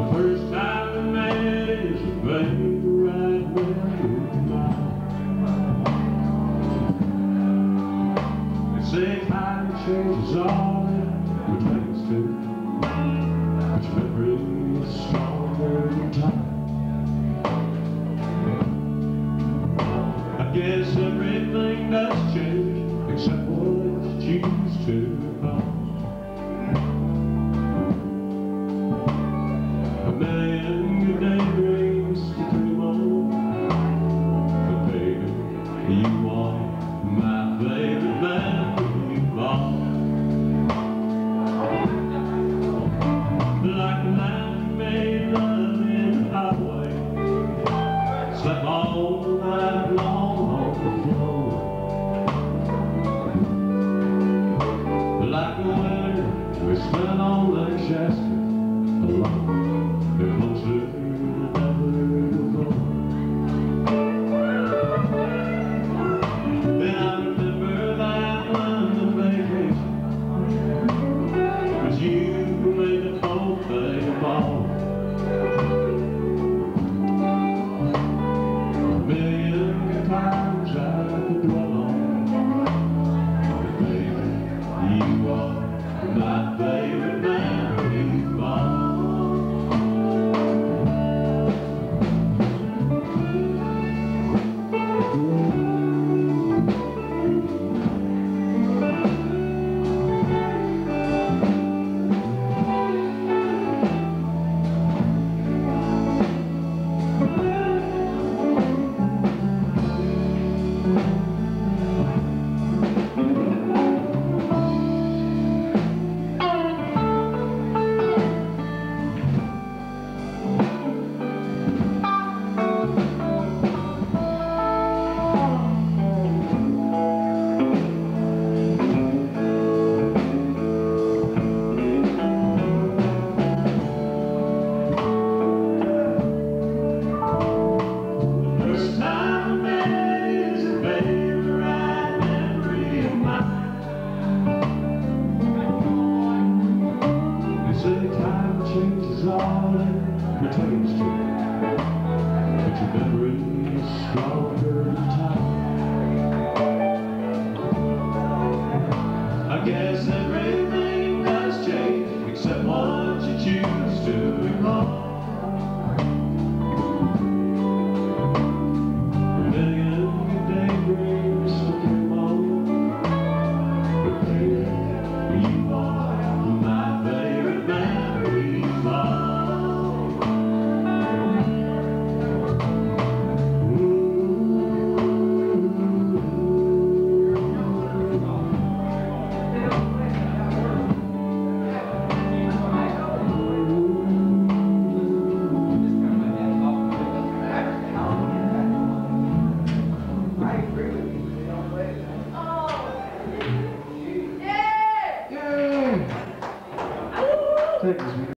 first time we met is a favorite memory of mine. They say time changes all that pertains to, but your memory is stronger than time. I guess everything does change except what you choose to know. A million good daydreams to dream on, but baby, you are my favorite memory of all. Like the night we made love in the highway, slept all night long on the floor. Like the winter we spent on Lake Shasta alone, they're closer than ever before. Then I remember that London vacation, 'cause you made the whole thing fall. A million times I could dwell on, but baby, you are my favorite memory of all. Changes all it pertains to, but your memory is stronger than time. I guess everything does change except what you choose